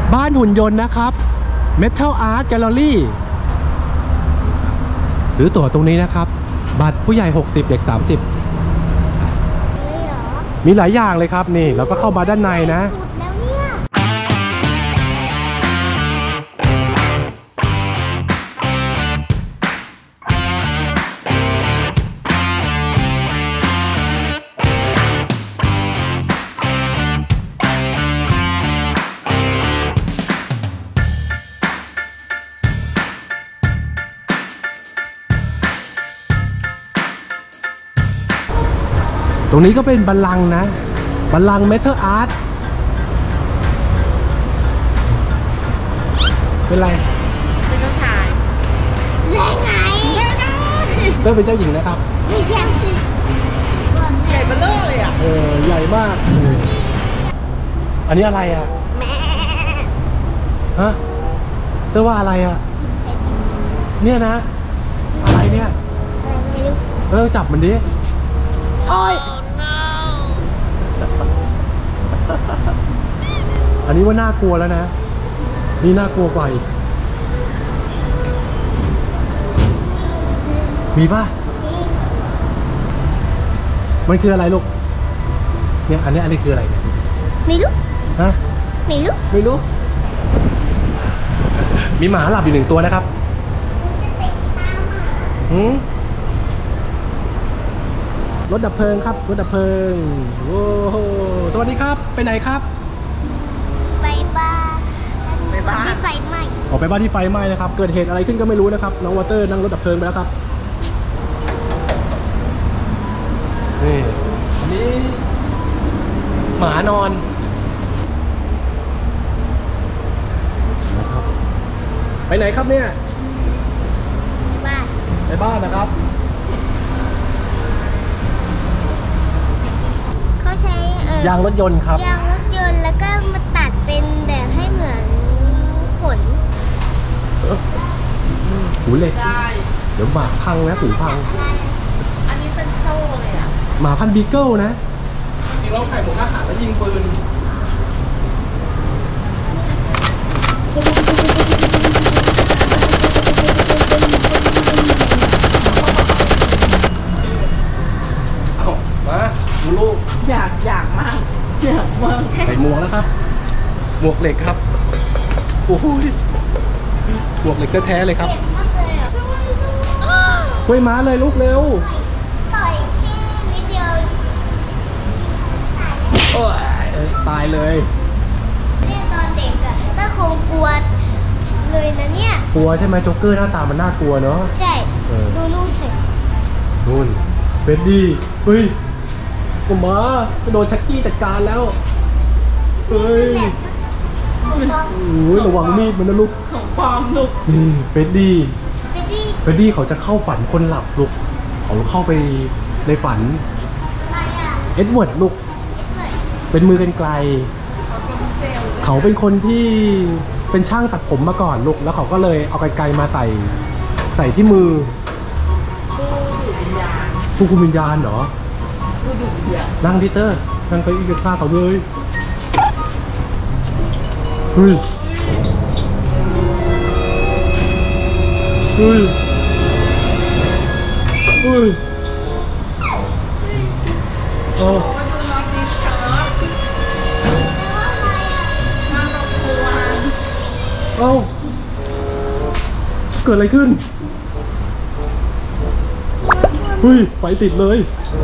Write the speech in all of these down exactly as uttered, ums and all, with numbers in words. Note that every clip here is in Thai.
บ้านหุ่นยนต์นะครับ Metal Art Gallery ซื้อตั๋วตรงนี้นะครับบัตรผู้ใหญ่หกสิบเด็กสามสิบมีหลายอย่างเลยครับนี่เราก็เข้ามาด้านในนะตรงนี้ก็เป็นบัลลังก์นะบัลลังก์ Metal Art เป็นไรเป็นเจ้าชายได้ไงเริ่มเป็นเจ้าหญิงนะครับไม่ใช่ใหญ่เบ้อเร่อเลยอ่ะเออใหญ่มากอันนี้อะไรอ่ะแม่ฮะเรียกว่าอะไรอ่ะเนี่ยนะอะไรเนี่ยไม่รู้เออจับมันดิโอ้ยอันนี้ว่าน่ากลัวแล้วนะนี่น่ากลัวกว่าอีกมีป่ะมันคืออะไรลูกเนี่ยอันนี้อันนี้คืออะไรเนี่ยไม่รู้ฮะไม่รู้ไม่รู้มีหมาหลับอยู่หนึ่งตัวนะครับหืมรถดับเพลิงครับรถดับเพลิงโอ้โหสวัสดีครับไปไหนครับไปบ้านไปบ้านที่ไฟไหม้ออกไปบ้านที่ไฟไหม้นะครับเกิดเหตุอะไรขึ้นก็ไม่รู้นะครับน้องวอเตอร์นั่งรถดับเพลิงไปแล้วครับนี่อันนี้หมานอนนะครับไปไหนครับเนี่ยบ้านไปบ้านนะครับเขาใช้ยางรถยนต์ครับยางรถยนต์แล้วก็มาตัดเป็นแบบให้เหมือนขนหูเหล็กเดี๋ยวหมาพังนะหูพังอันนี้เป็นโซ่เลยอ่ะหมาพันธุ์บีเกิลนะจริงๆเราใส่หมวกทหารแล้วยิงปืนเอามาดูลูกอยากอยากมากอยากมากใส่หมวกแล้วครับหมวกเหล็กครับโอ้โหหมวกเหล็กแท้ๆเลยครับช่วยม้าเลยลูกเร็วต่อยแค่นิดเดียวโอ้ยตายเลยเนี่ยตอนเด็กอะก็คงกลัวเลยนะเนี่ยกลัวใช่ไหมโจ๊กเกอร์หน้าตามันน่ากลัวเนาะใช่ดูนู่นสินู่นเฟรดดี้เฮ้ยผมมาโดนชักกี้จัดการแล้วเฮ้ยโอ้ยระวังมีดมันนะลูกของปลอมลูกนี่เฟรดดี้เฟรดดี้เฟรดดี้เขาจะเข้าฝันคนหลับลูกเขาเข้าไปในฝันเอ็ดเวิร์ดลูกเป็นมือกันไกลเขาเป็นคนที่เป็นช่างตัดผมมาก่อนลูกแล้วเขาก็เลยเอากันไกลมาใส่ใส่ที่มือผู้คุมวิญญาณเหรอนั่งดิเตอร์นั่งไปอีกข้าเขาเลยเฮ้ยเฮ้ยเฮ้ยโอ้เอ้าเกิดอะไรขึ้นเฮ้ยไฟติดเลย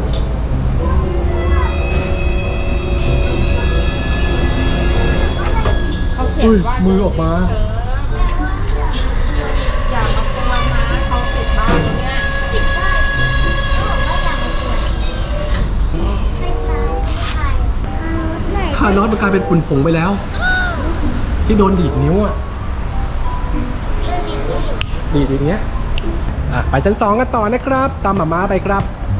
เฮ้ยมือออกมาอย่ามากวนนะเขาปิดบ้านเนี่ยปิดบ้านเขาบอกว่าอย่ามากวนไม่ตายทานอสมันกลายเป็นฝุ่นผงไปแล้วที่โดนดีดนิ้วอ่ะดีดอย่างเงี้ยอ่ะไปชั้นสองกันต่อนะครับตามหมาม้าไปครับ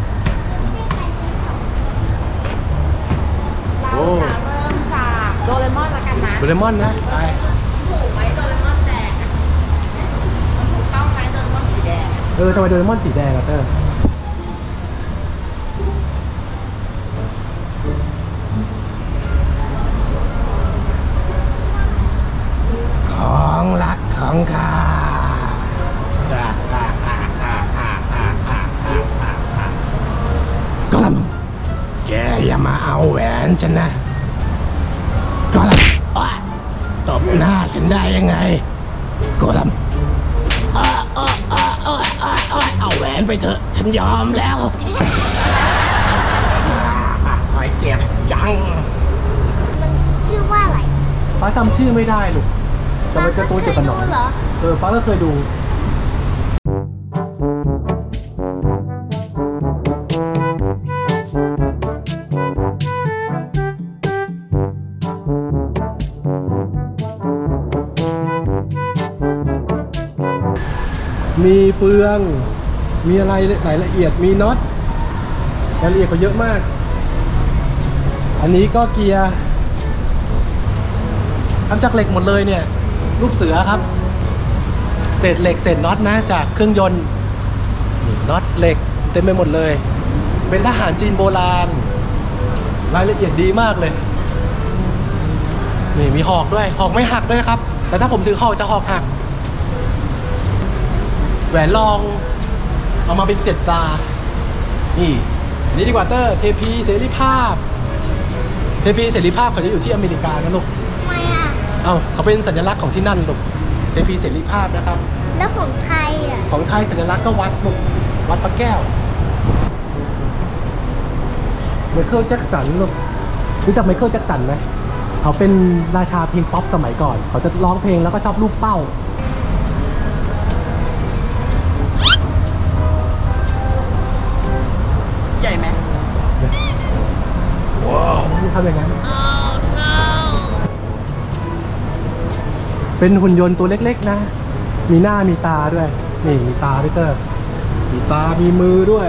เราจะเริ่มจากโดเรมอนละกันนะโดเรมอนนะไปถูกไหมโดเรมอนแดงมันถูกต้องไหมโดเรมอนสีแดงเออทำไมโดเรมอนสีแดงอะเตอร์มาเอาแหวนฉันนะก็ลำตบหน้าฉันได้ยังไงก็ลำเอาแหวนไปเถอะฉันยอมแล้วไอ้เจ็บจังมันชื่อว่าอะไรป้าจำชื่อไม่ได้ลูกแต่มันการ์ตูนเกี่ยวกับหนอนป้าก็เคยดูเหรอเออป้าก็เคยดูมีเฟืองมีอะไรรายละเอียดมีน็อตรายละเอียดเขาเยอะมากอันนี้ก็เกียร์ทำจากเหล็กหมดเลยเนี่ยรูปเสือครับเศษเหล็กเศษน็อตนะจากเครื่องยนต์น็อตเหล็กเต็มไปหมดเลยเป็นทหารจีนโบราณรายละเอียดดีมากเลยนี่มีหอกด้วยหอกไม่หักด้วยนะครับแต่ถ้าผมถือหอกจะหอกหักแหวนรองเอามาเป็นเจ็ดตานี่นี่ดีกว่าเตอร์เทพีเสรีภาพเทพีเสรีภาพเขาจะอยู่ที่อเมริกานะลูกทำไมอ่ะเอ้าเขาเป็นสัญลักษณ์ของที่นั่นลูกเทพีเสรีภาพนะครับแล้วของไทยอ่ะของไทยสัญลักษณ์ก็วัดลูกวัดพระแก้วไมเคิลแจ็คสันลูกรู้จักไมเคิลแจ็คสันไหมเขาเป็นราชาเพลงป๊อปสมัยก่อนเขาจะร้องเพลงแล้วก็ชอบลูกเป้าใหญ่ไหมว้าวนี่ทำอย่างนั้น เป็นหุ่นยนต์ตัวเล็กๆนะมีหน้ามีตาด้วยนี่มีตาด้วยเตอร์มีตามีมือด้วย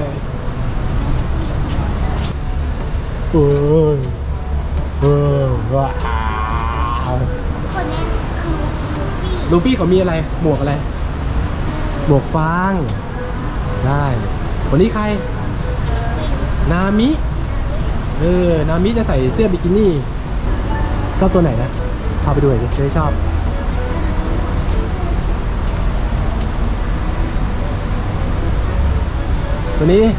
เออเออว้าวคนนี้คือลูฟี่ลูฟี่เขามีอะไรหมวกอะไรหมวกฟางได้คนนี้ใครนามิเออนามิจะใส่เสื้อบิกินี่ชอบตัวไหนนะพาไปดูหน่อยดิจะได้ชอบตัวนี้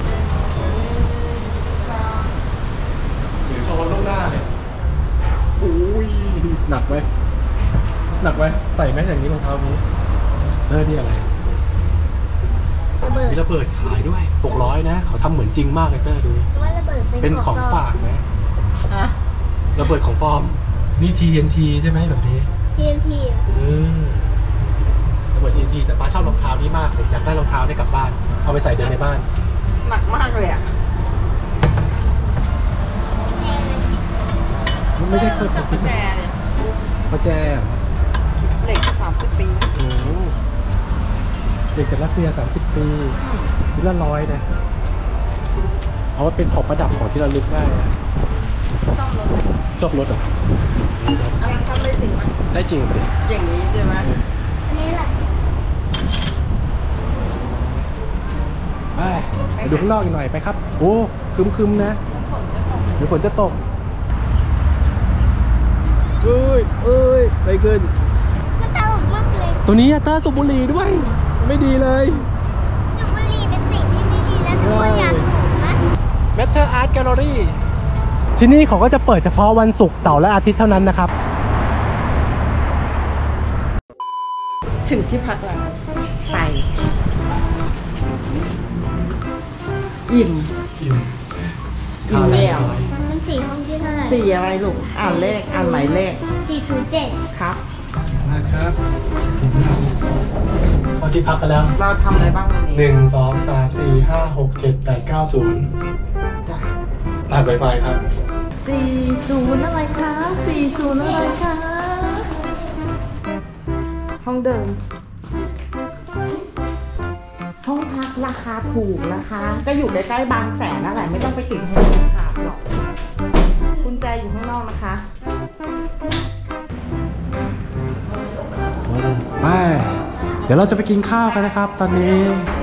เดี๋ยวโชว์ลูกหน้าเลยอุ้ยหนักไหมหนักไหมใส่ไหมอย่างนี้รองเท้านี้เออนี่อะไรระเบิดมีระเบิดขายด้วยหกร้อยนะเขาทำเหมือนจริงมากเลยเตอร์ดูว่าระเบิดเป็เป็น นของฝากไหมฮะระเบิดของปลอมนี่ ที เอ็น ที ใช่ไหมแบบนี้ทีเอ็นทีเออระเบิด ที เอ็น ที แต่ป้าชอบรองเท้านี้มากเลยอยากได้รองเท้าได้กลับบ้านเอาไปใส่เดินในบ้านหนักมากเลยอ่ะมันไม่ใช่เครื่องจับกุญแจเลยประแจเหรอเหล็กสามสิบปีโอ้โหเด็กจากรัสเซียสามสิบปีชิ้นละร้อยนะเอาไว้เป็นของประดับของที่ระลึกได้นะซ่อมรถไหมชอบรถเหรออันนั้นทำได้จริงไหมได้จริงเหรออย่างนี้ใช่ไหมอันนี้แหละไปไปดูข้างนอกอีกหน่อยไปครับโอ้คึมๆนะเดี๋ยวฝนจะตกเอ้ยเอ้ยไปขึ้นมันตลกมากเลยตัวนี้อะเตอร์สูบบุหรี่ด้วยไม่ดีเลยสูบบุหรี่เป็นสิ่งที่ไม่ดีนะทุกคนอย่าสูบนะ Matter Art Gallery ที่นี่เขาก็จะเปิดเฉพาะวันศุกร์เสาร์และอาทิตย์เท่านั้นนะครับถึงที่พักแล้วไปอิ่ม อิ่มแล้วมันสี่ห้องที่เท่าไหร่สี่อะไรลูก อ่านเลข อ่านหมายเลขสี่ศูนย์เจ็ดครับนะครับพอที่พักกันแล้วเราทำอะไรบ้างวันนี้หนึ่ง สอง สาม สี่ ห้า หก เจ็ด แปด เก้า ศูนย์จ้ะอ่านไวไฟครับสี่ศูนย์อะไรคะสี่ศูนย์อะไรคะ ห้องเดิม ห้องพักราคาถูกนะคะ ก็อยู่ใกล้ๆบางแสนนั่นแหละ ไม่ต้องไปติดห้องขาดหรอกกุญแจอยู่ข้างนอกนะคะไป เดี๋ยวเราจะไปกินข้าวกันนะครับ ตอนนี้เ